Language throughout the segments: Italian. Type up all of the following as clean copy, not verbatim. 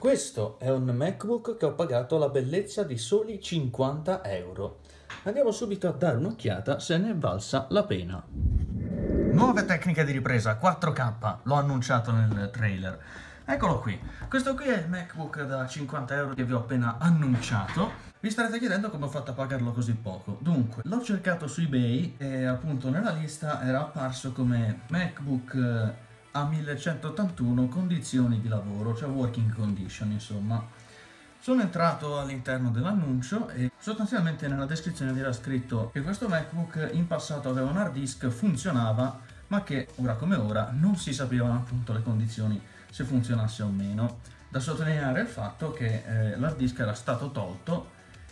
Questo è un MacBook che ho pagato la bellezza di soli 50 euro. Andiamo subito a dare un'occhiata se ne è valsa la pena. Nuove tecniche di ripresa 4K, l'ho annunciato nel trailer. Eccolo qui, questo qui è il MacBook da 50 euro che vi ho appena annunciato. Vi starete chiedendo come ho fatto a pagarlo così poco. Dunque, l'ho cercato su eBay e appunto nella lista era apparso come MacBook a 1181 condizioni di lavoro, cioè working condition insomma. Sono entrato all'interno dell'annuncio e sostanzialmente nella descrizione era scritto che questo MacBook in passato aveva un hard disk, funzionava, ma che ora come ora non si sapevano appunto le condizioni se funzionasse o meno. Da sottolineare il fatto che l'hard disk era stato tolto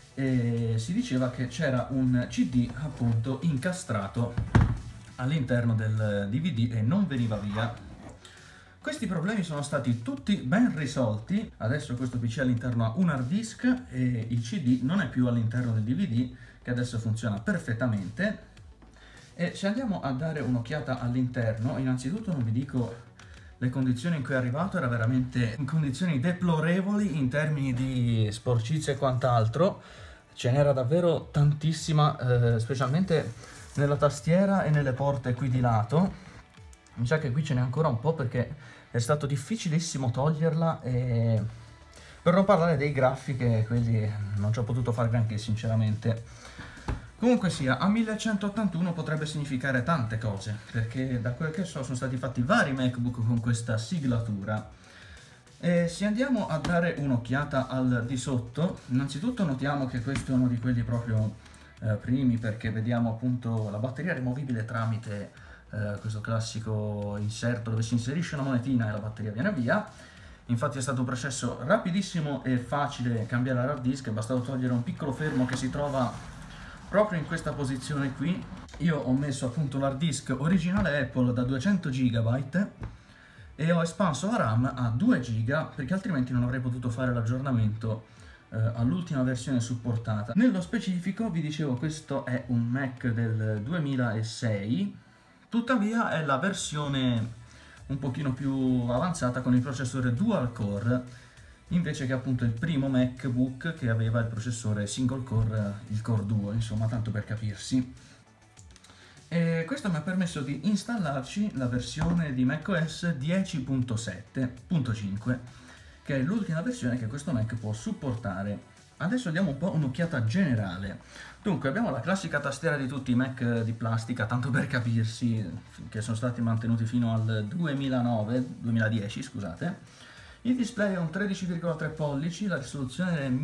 e si diceva che c'era un CD appunto incastrato all'interno del DVD e non veniva via. Questi problemi sono stati tutti ben risolti. Adesso questo PC all'interno ha un hard disk e il CD non è più all'interno del DVD, che adesso funziona perfettamente. E se andiamo a dare un'occhiata all'interno, innanzitutto non vi dico le condizioni in cui è arrivato, era veramente in condizioni deplorevoli in termini di sporcizia e quant'altro. Ce n'era davvero tantissima, specialmente nella tastiera e nelle porte qui di lato. Mi sa che qui ce n'è ancora un po' perché è stato difficilissimo toglierla, e per non parlare dei graffi, che quelli non ci ho potuto fare granché sinceramente. Comunque sia, a 1181 potrebbe significare tante cose, perché da quel che so sono stati fatti vari MacBook con questa siglatura. E se andiamo a dare un'occhiata al di sotto, innanzitutto notiamo che questo è uno di quelli proprio primi, perché vediamo appunto la batteria rimovibile tramite questo classico inserto dove si inserisce una monetina e la batteria viene via. Infatti è stato un processo rapidissimo e facile cambiare l'hard disk, è bastato togliere un piccolo fermo che si trova proprio in questa posizione qui. Io ho messo appunto l'hard disk originale Apple da 200 GB e ho espanso la RAM a 2 GB perché altrimenti non avrei potuto fare l'aggiornamento all'ultima versione supportata. Nello specifico vi dicevo, questo è un Mac del 2006, tuttavia è la versione un pochino più avanzata con il processore dual core, invece che appunto il primo MacBook che aveva il processore single core, il Core Duo, insomma, tanto per capirsi. E questo mi ha permesso di installarci la versione di macOS 10.7.5, che è l'ultima versione che questo Mac può supportare. Adesso diamo un po' un'occhiata generale. Dunque, abbiamo la classica tastiera di tutti i Mac di plastica, tanto per capirsi, che sono stati mantenuti fino al 2010, scusate. Il display è un 13,3 pollici, la risoluzione è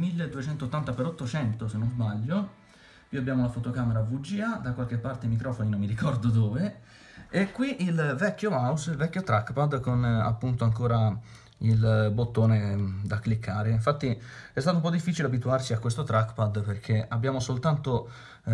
1280x800 se non sbaglio. Qui abbiamo la fotocamera VGA, da qualche parte i microfoni non mi ricordo dove. E qui il vecchio mouse, il vecchio trackpad con appunto ancora il bottone da cliccare. Infatti è stato un po' difficile abituarsi a questo trackpad perché abbiamo soltanto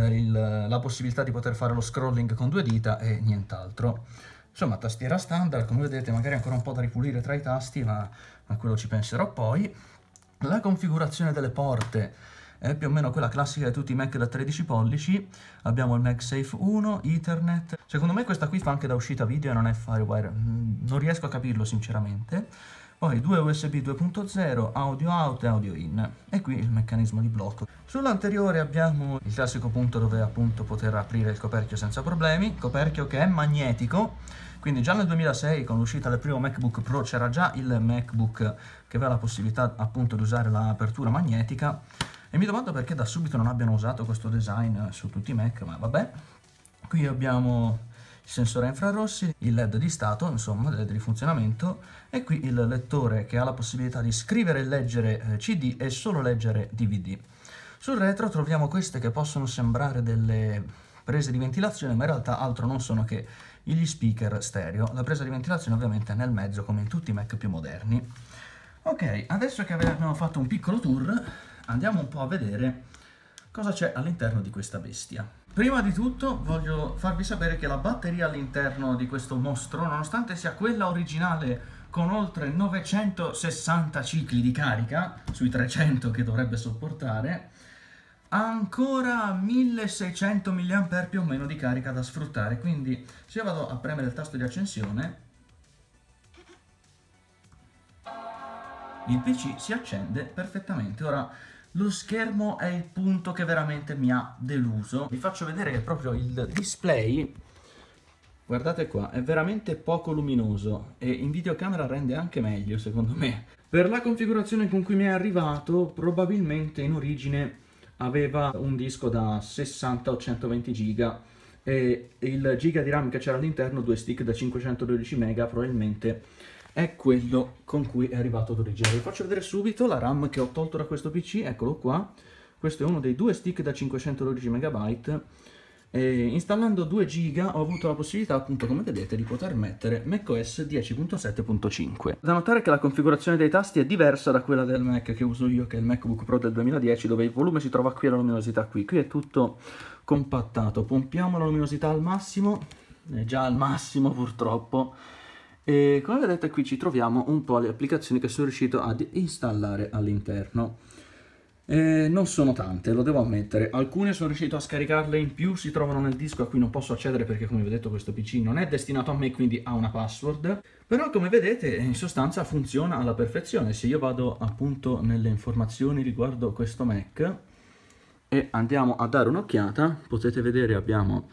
la possibilità di poter fare lo scrolling con 2 dita e nient'altro. Insomma, tastiera standard, come vedete, magari ancora un po' da ripulire tra i tasti, ma a quello ci penserò poi. La configurazione delle porte è più o meno quella classica di tutti i Mac da 13 pollici. Abbiamo il MagSafe 1, Ethernet. Secondo me questa qui fa anche da uscita video e non è FireWire, non riesco a capirlo sinceramente. Poi 2 USB 2.0, audio out e audio in, e qui il meccanismo di blocco. Sull'anteriore abbiamo il classico punto dove appunto poter aprire il coperchio senza problemi, coperchio che è magnetico, quindi già nel 2006 con l'uscita del primo MacBook Pro c'era già il MacBook che aveva la possibilità appunto di usare l'apertura magnetica, e mi domando perché da subito non abbiano usato questo design su tutti i Mac, ma vabbè. Qui abbiamo il sensore infrarossi, il LED di stato, insomma, il LED di funzionamento, e qui il lettore che ha la possibilità di scrivere e leggere CD e solo leggere DVD. Sul retro troviamo queste che possono sembrare delle prese di ventilazione, ma in realtà altro non sono che gli speaker stereo. La presa di ventilazione ovviamente è nel mezzo, come in tutti i Mac più moderni. Ok, adesso che abbiamo fatto un piccolo tour, andiamo un po' a vedere cosa c'è all'interno di questa bestia. Prima di tutto voglio farvi sapere che la batteria all'interno di questo mostro, nonostante sia quella originale con oltre 960 cicli di carica, sui 300 che dovrebbe sopportare, ha ancora 1600 mAh più o meno di carica da sfruttare. Quindi se io vado a premere il tasto di accensione, il PC si accende perfettamente. Ora, lo schermo è il punto che veramente mi ha deluso. Vi faccio vedere che proprio il display, guardate qua, è veramente poco luminoso e in videocamera rende anche meglio secondo me. Per la configurazione con cui mi è arrivato, probabilmente in origine aveva un disco da 60 o 120 giga e il giga di RAM che c'era all'interno, due stick da 512 mega, probabilmente è quello con cui è arrivato d'origine. Vi faccio vedere subito la RAM che ho tolto da questo PC, eccolo qua. Questo è uno dei due stick da 512 MB. E installando 2 giga ho avuto la possibilità, appunto, come vedete, di poter mettere macOS 10.7.5. Da notare che la configurazione dei tasti è diversa da quella del Mac che uso io, che è il MacBook Pro del 2010, dove il volume si trova qui e la luminosità qui. Qui è tutto compattato. Pompiamo la luminosità al massimo, è già al massimo purtroppo. E come vedete qui ci troviamo un po' le applicazioni che sono riuscito ad installare all'interno. Non sono tante, lo devo ammettere. Alcune sono riuscito a scaricarle in più, si trovano nel disco a cui non posso accedere perché, come vi ho detto, questo PC non è destinato a me, quindi ha una password. Però, come vedete, in sostanza funziona alla perfezione. Se io vado appunto nelle informazioni riguardo questo Mac e andiamo a dare un'occhiata, potete vedere abbiamo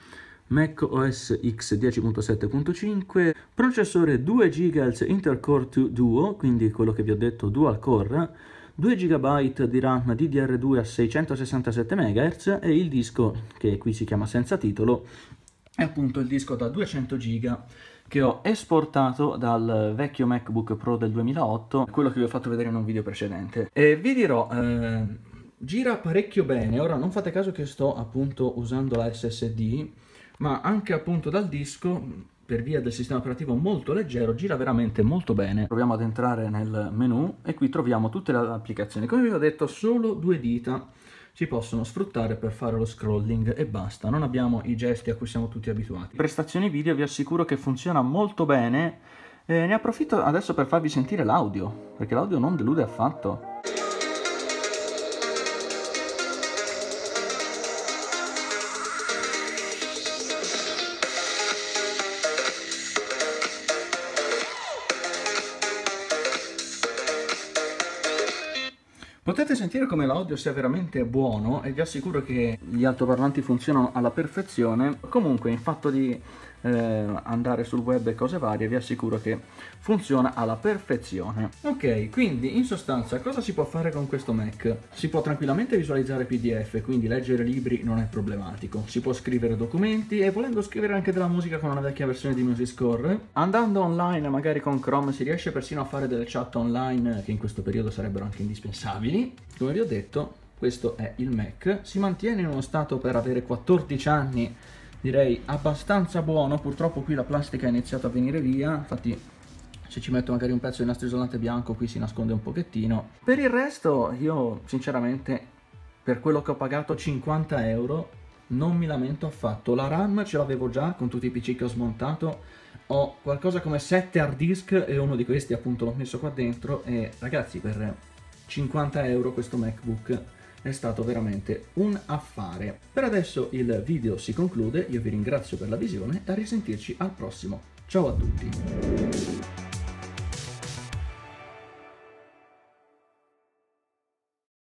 macOS X 10.7.5, processore 2 GHz Intercore 2 Duo, quindi quello che vi ho detto dual core, 2 GB di RAM DDR2 a 667 MHz e il disco, che qui si chiama senza titolo, è appunto il disco da 200 GB che ho esportato dal vecchio MacBook Pro del 2008, quello che vi ho fatto vedere in un video precedente. E vi dirò, gira parecchio bene. Ora non fate caso che sto appunto usando la SSD, ma anche appunto dal disco, per via del sistema operativo molto leggero, gira veramente molto bene. Proviamo ad entrare nel menu e qui troviamo tutte le applicazioni. Come vi ho detto, solo 2 dita ci possono sfruttare per fare lo scrolling e basta, non abbiamo i gesti a cui siamo tutti abituati. Prestazioni video vi assicuro che funziona molto bene. Ne approfitto adesso per farvi sentire l'audio, perché l'audio non delude affatto. Potete sentire come l'audio sia veramente buono e vi assicuro che gli altoparlanti funzionano alla perfezione. Comunque, in fatto di andare sul web e cose varie, vi assicuro che funziona alla perfezione. Ok, quindi in sostanza cosa si può fare con questo Mac? Si può tranquillamente visualizzare PDF, quindi leggere libri non è problematico. Si può scrivere documenti e, volendo, scrivere anche della musica con una vecchia versione di Music Score. Andando online, magari con Chrome, si riesce persino a fare delle chat online che in questo periodo sarebbero anche indispensabili. Come vi ho detto, questo è il Mac, si mantiene in uno stato, per avere 14 anni, direi abbastanza buono. Purtroppo qui la plastica ha iniziato a venire via, infatti se ci metto magari un pezzo di nastro isolante bianco qui si nasconde un pochettino. Per il resto io sinceramente, per quello che ho pagato, 50 euro, non mi lamento affatto. La RAM ce l'avevo già con tutti i PC che ho smontato, ho qualcosa come 7 hard disk e uno di questi appunto l'ho messo qua dentro e ragazzi, per 50 euro questo MacBook è stato veramente un affare. Per adesso il video si conclude, io vi ringrazio per la visione e a risentirci al prossimo. Ciao a tutti!